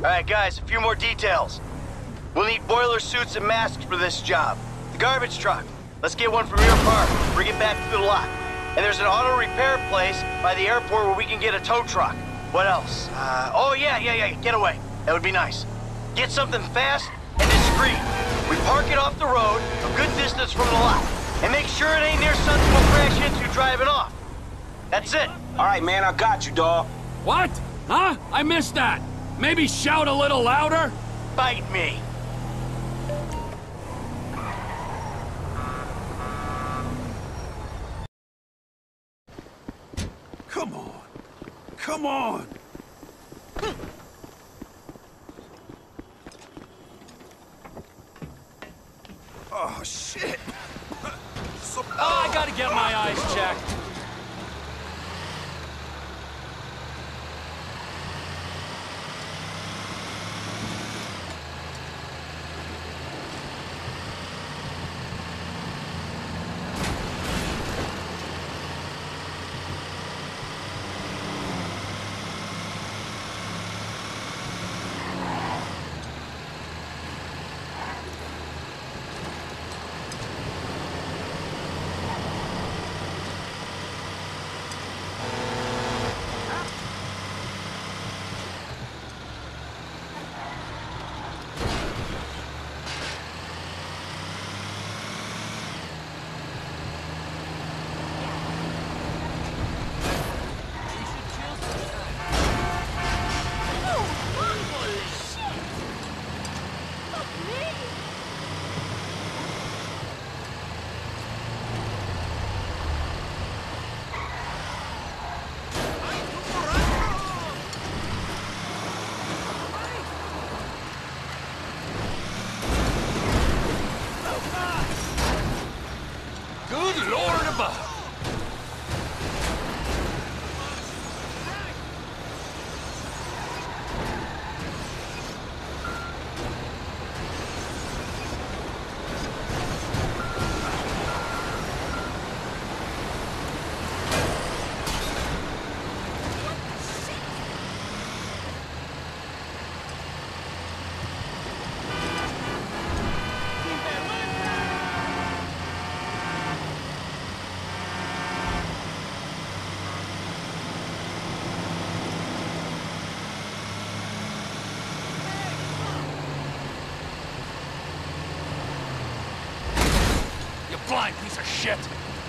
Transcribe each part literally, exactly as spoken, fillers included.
Alright guys, a few more details. We'll need boiler suits and masks for this job. The garbage truck. Let's get one from your park. Bring it back to the lot. And there's an auto repair place by the airport where we can get a tow truck. What else? Uh, oh yeah, yeah, yeah, getaway. That would be nice. Get something fast and discreet. We park it off the road, a good distance from the lot. And make sure it ain't near something we'll crash into driving off. That's it. All right, man, I got you, dawg. What? Huh? I missed that. Maybe shout a little louder? Bite me. Come on. Come on. Oh, shit. So, Oh, I gotta get my eyes checked. Blind piece of shit!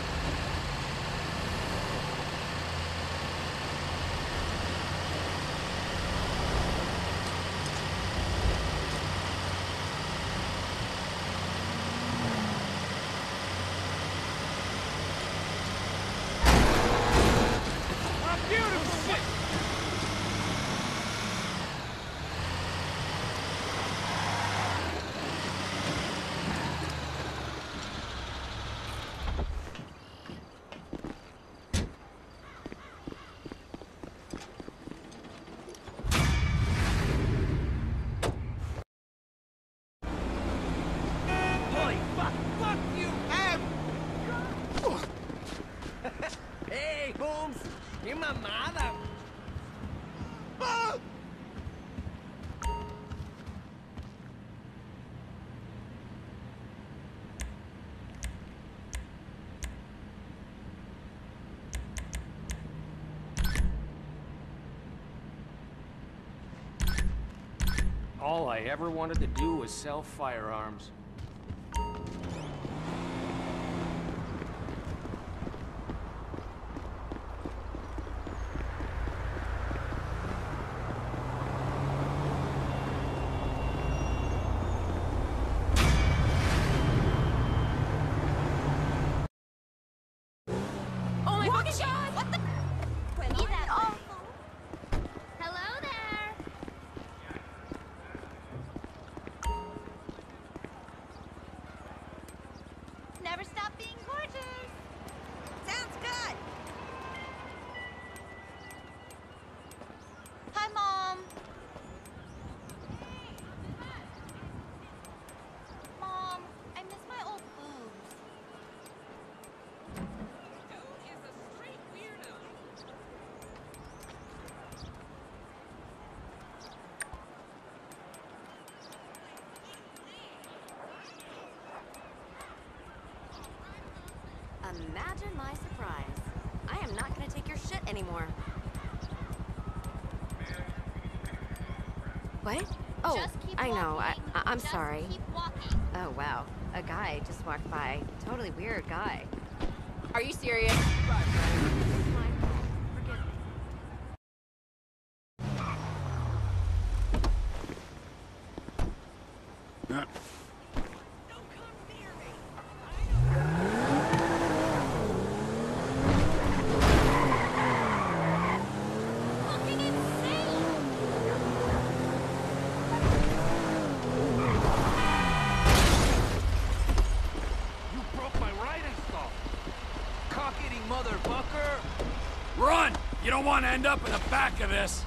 ¡Qué mamada! ¡Ah! All I ever wanted to do was sell firearms. Oh my fucking god! What the? Be that awful. Hello there. Imagine my surprise. I am not gonna take your shit anymore. What? Oh, Just keep I know. I, walking. I I'm Just sorry. Keep walking. Oh wow, a guy just walked by. Totally weird guy. Are you serious? Run! You don't want to end up in the back of this.